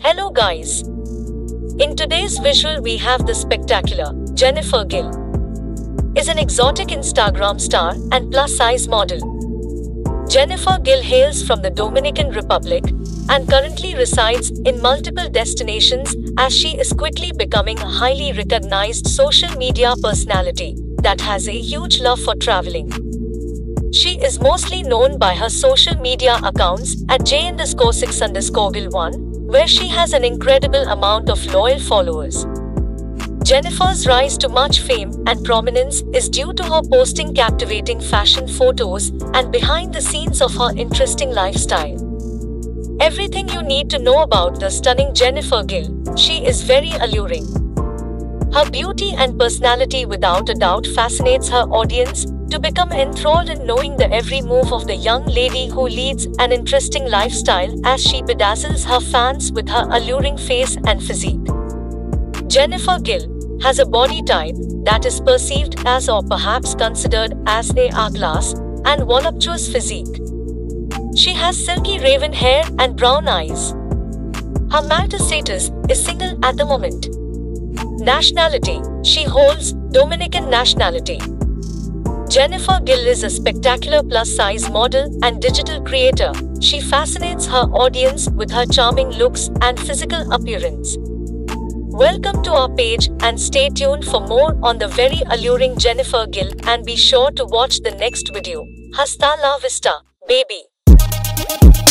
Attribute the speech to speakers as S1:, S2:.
S1: Hello guys. In today's visual we have the spectacular Jennifer Gill is an exotic Instagram star and plus-size model. Jennifer Gill hails from the Dominican Republic and currently resides in multiple destinations as she is quickly becoming a highly recognized social media personality that has a huge love for traveling. She is mostly known by her social media accounts at J_6_Gill1, where she has an incredible amount of loyal followers. Jennifer's rise to much fame and prominence is due to her posting captivating fashion photos and behind the scenes of her interesting lifestyle. Everything you need to know about the stunning Jennifer Gill. She is very alluring. Her beauty and personality without a doubt fascinates her audience, to become enthralled in knowing the every move of the young lady who leads an interesting lifestyle as she bedazzles her fans with her alluring face and physique. Jennifer Gill has a body type that is perceived as or perhaps considered as a hourglass and voluptuous physique. She has silky raven hair and brown eyes. Her marital status is single at the moment. Nationality: she holds Dominican nationality. Jennifer Gill is a spectacular plus-size model and digital creator. She fascinates her audience with her charming looks and physical appearance. Welcome to our page and stay tuned for more on the very alluring Jennifer Gill, and be sure to watch the next video. Hasta la vista, baby.